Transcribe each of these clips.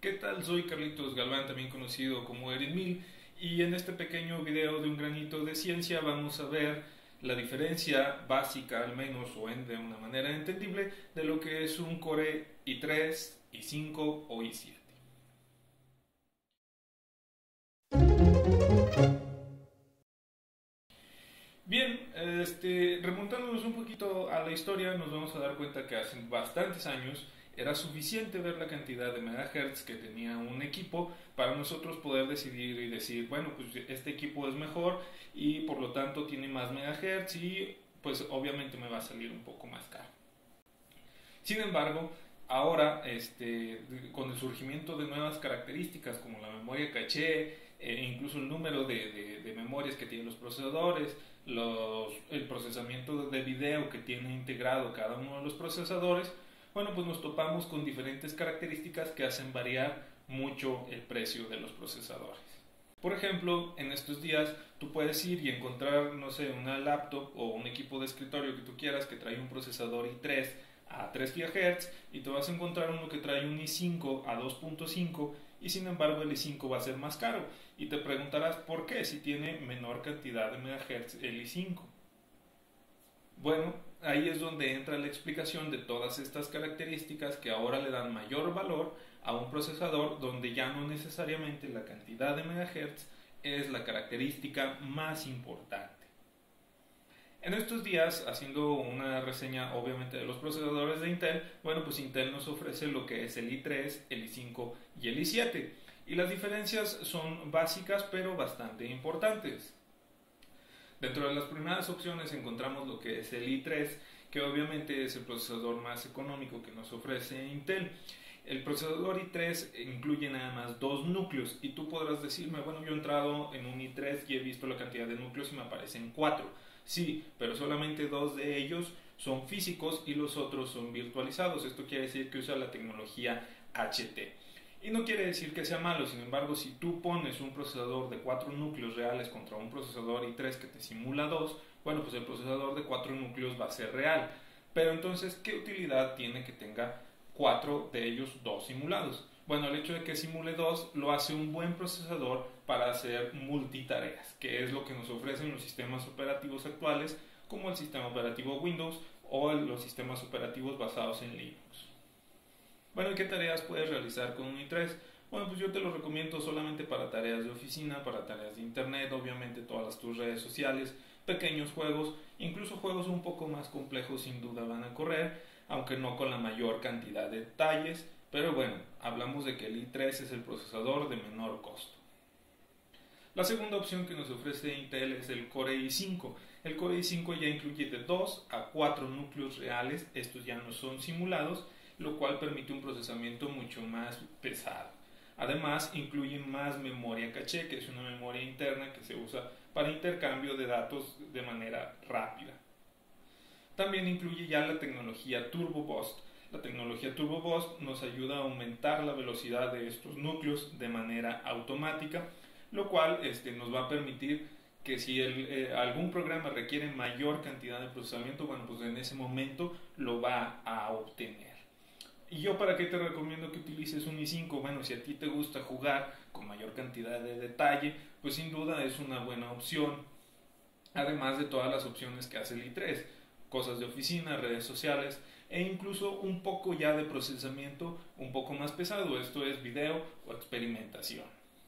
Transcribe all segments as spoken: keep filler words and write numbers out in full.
¿Qué tal? Soy Carlitos Galván, también conocido como Erin y en este pequeño video de un granito de ciencia vamos a ver la diferencia básica, al menos, o en, de una manera entendible, de lo que es un Core i tres, i cinco o i siete. Bien, este, remontándonos un poquito a la historia, nos vamos a dar cuenta que hace bastantes años era suficiente ver la cantidad de megahertz que tenía un equipo para nosotros poder decidir y decir, bueno, pues este equipo es mejor y por lo tanto tiene más megahertz y pues obviamente me va a salir un poco más caro. Sin embargo, ahora este, con el surgimiento de nuevas características como la memoria caché, e incluso el número de, de, de memorias que tienen los procesadores, los, el procesamiento de video que tiene integrado cada uno de los procesadores, bueno, pues nos topamos con diferentes características que hacen variar mucho el precio de los procesadores. Por ejemplo, en estos días tú puedes ir y encontrar, no sé, una laptop o un equipo de escritorio que tú quieras que trae un procesador i tres a tres gigahertz y te vas a encontrar uno que trae un i cinco a dos punto cinco y sin embargo el i cinco va a ser más caro y te preguntarás por qué si tiene menor cantidad de megahertz el i cinco. Bueno, ahí es donde entra la explicación de todas estas características que ahora le dan mayor valor a un procesador donde ya no necesariamente la cantidad de megahertz es la característica más importante. En estos días, haciendo una reseña obviamente de los procesadores de Intel, bueno, pues Intel nos ofrece lo que es el i tres, el i cinco y el i siete. Y las diferencias son básicas pero bastante importantes. Dentro de las primeras opciones encontramos lo que es el i tres, que obviamente es el procesador más económico que nos ofrece Intel. El procesador i tres incluye nada más dos núcleos y tú podrás decirme, bueno, yo he entrado en un i tres y he visto la cantidad de núcleos y me aparecen cuatro. Sí, pero solamente dos de ellos son físicos y los otros son virtualizados. Esto quiere decir que usa la tecnología H T. Y no quiere decir que sea malo, sin embargo, si tú pones un procesador de cuatro núcleos reales contra un procesador i tres que te simula dos, bueno, pues el procesador de cuatro núcleos va a ser real. Pero entonces, ¿qué utilidad tiene que tenga cuatro de ellos dos simulados? Bueno, el hecho de que simule dos lo hace un buen procesador para hacer multitareas, que es lo que nos ofrecen los sistemas operativos actuales, como el sistema operativo Windows o los sistemas operativos basados en Linux. Bueno, ¿y qué tareas puedes realizar con un i tres? Bueno, pues yo te lo recomiendo solamente para tareas de oficina, para tareas de internet, obviamente todas tus redes sociales, pequeños juegos, incluso juegos un poco más complejos sin duda van a correr, aunque no con la mayor cantidad de detalles, pero bueno, hablamos de que el i tres es el procesador de menor costo. La segunda opción que nos ofrece Intel es el Core i cinco. El Core i cinco ya incluye de dos a cuatro núcleos reales, estos ya no son simulados, lo cual permite un procesamiento mucho más pesado. Además, incluye más memoria caché, que es una memoria interna que se usa para intercambio de datos de manera rápida. También incluye ya la tecnología Turbo Boost. La tecnología Turbo Boost nos ayuda a aumentar la velocidad de estos núcleos de manera automática, lo cual este, nos va a permitir que si el, eh, algún programa requiere mayor cantidad de procesamiento, bueno, pues en ese momento lo va a obtener. ¿Y yo para qué te recomiendo que utilices un i cinco? Bueno, si a ti te gusta jugar con mayor cantidad de detalle, pues sin duda es una buena opción. Además de todas las opciones que hace el i tres, cosas de oficina, redes sociales e incluso un poco ya de procesamiento un poco más pesado, esto es video o experimentación.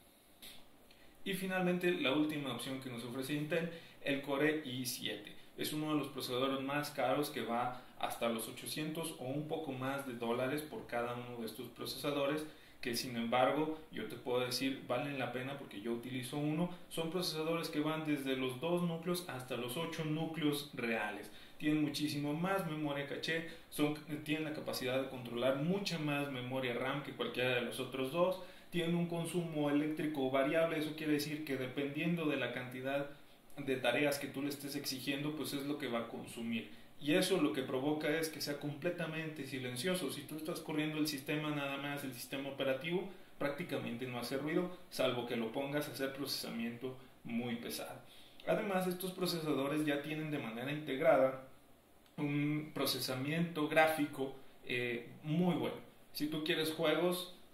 Y finalmente la última opción que nos ofrece Intel, el Core i siete. Es uno de los procesadores más caros que va hasta los ochocientos o un poco más de dólares por cada uno de estos procesadores, que sin embargo yo te puedo decir valen la pena porque yo utilizo uno. Son procesadores que van desde los dos núcleos hasta los ocho núcleos reales. Tienen muchísimo más memoria caché, son, tienen la capacidad de controlar mucha más memoria RAM que cualquiera de los otros dos, tienen un consumo eléctrico variable, eso quiere decir que dependiendo de la cantidad de tareas que tú le estés exigiendo, pues es lo que va a consumir. Y eso lo que provoca es que sea completamente silencioso. Si tú estás corriendo el sistema nada más, el sistema operativo, prácticamente no hace ruido, salvo que lo pongas a hacer procesamiento muy pesado. Además, estos procesadores ya tienen de manera integrada un procesamiento gráfico eh, muy bueno. Si tú quieres juegos,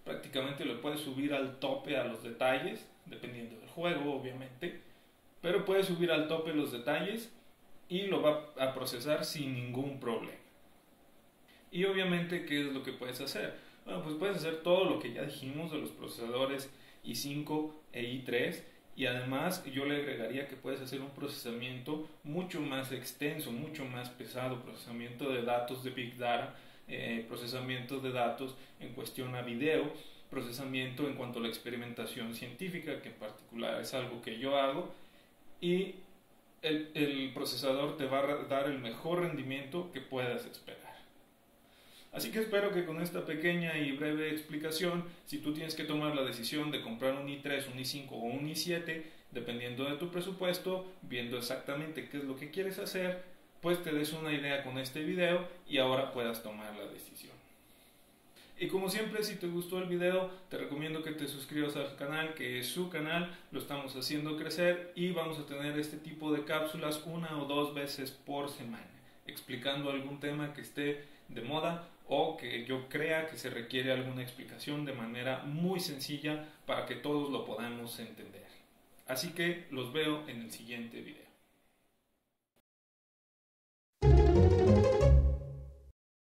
prácticamente lo puedes subir al tope a los detalles, dependiendo del juego obviamente, pero puedes subir al tope los detalles y lo va a procesar sin ningún problema. Y obviamente, ¿qué es lo que puedes hacer? Bueno, pues puedes hacer todo lo que ya dijimos de los procesadores i cinco e i tres, y además yo le agregaría que puedes hacer un procesamiento mucho más extenso, mucho más pesado, procesamiento de datos de Big Data, eh, procesamiento de datos en cuestión a video, procesamiento en cuanto a la experimentación científica, que en particular es algo que yo hago, y el, el procesador te va a dar el mejor rendimiento que puedas esperar. Así que espero que con esta pequeña y breve explicación, si tú tienes que tomar la decisión de comprar un i tres, un i cinco o un i siete, dependiendo de tu presupuesto, viendo exactamente qué es lo que quieres hacer, pues te des una idea con este video y ahora puedas tomar la decisión. Y como siempre, si te gustó el video, te recomiendo que te suscribas al canal, que es su canal, lo estamos haciendo crecer y vamos a tener este tipo de cápsulas una o dos veces por semana, explicando algún tema que esté de moda o que yo crea que se requiere alguna explicación de manera muy sencilla para que todos lo podamos entender. Así que los veo en el siguiente video.